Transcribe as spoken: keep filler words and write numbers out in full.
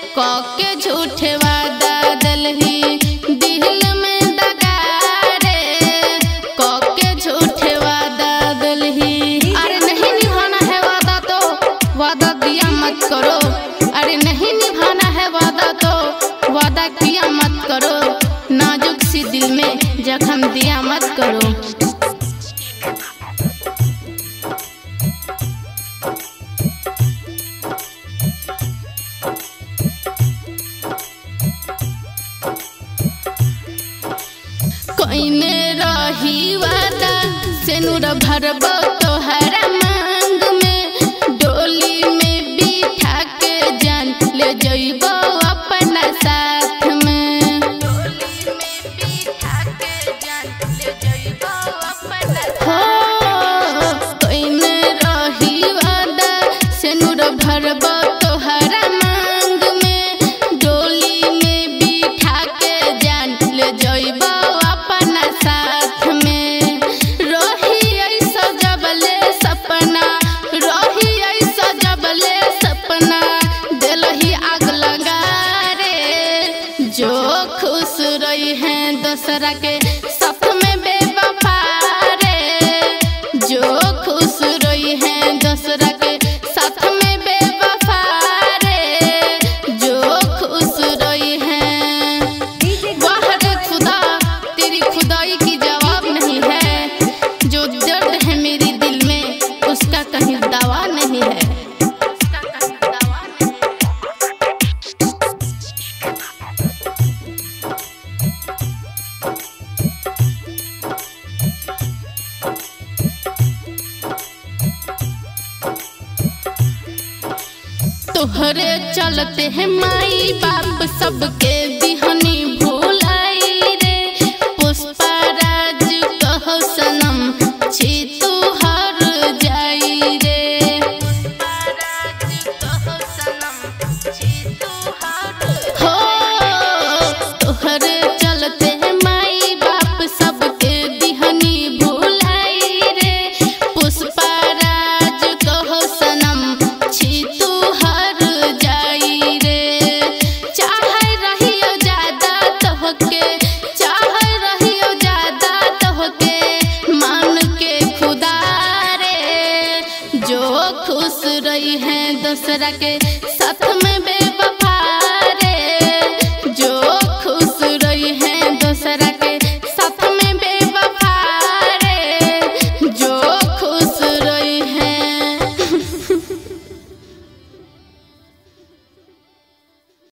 कके झूठे वादा दलही दिल में दगा रे, कके झूठे वादा दलही। अरे नहीं निभाना है वादा तो वादा दिया मत करो, अरे नहीं निभाना है वादा तो वादा किया मत करो, नाजुक सी दिल में जख्म दिया मत करो। कोइने रही वादा सेनुर भरब तोहर मांग में, डोली में बिठा के जान ले जइबो अपना साथ में, डोली में बिठा के जान ले जइबो अपना साथ। कोइने रही वादा सेनुर भरब तोहर मांग में, डोली में बिठा के जान ले जइबो साथ में। रोही ऐसा जबले सपना, रोही ऐसा जबले सपना दिलही आग लगा रे, जो खुश रही हैं दूसरा के साथ में बेवफा रे, जो खुश रही हैं दूसरा के साथ में बेवफा रे, जो खुश रही हैं। वाह रे खुदा तेरी खुदाई की जवाब नहीं है, जो दर्द है मेरी दिल में उसका कहीं दवा नहीं है, उसका कहीं दवा नहीं है। तोहरे चलते हैं माई बाप सबके दिहनी भुलाई रे, पुष्पराज कहो सनम छी तू हर जाई रे, पुष्पराज कहो सनम छी तू हर हो। तोहरे चलते हैं माई बाप सबके दिहनी भुलाई रे, पुष्पराज कहो सनम छी तू हर जाई रे। चाहे रहियो ज्यादा तोहके, चाहे रहियो ज्यादा तोहके मान के खुदा रे, जो खुश रही हैं दूसरा के साथ में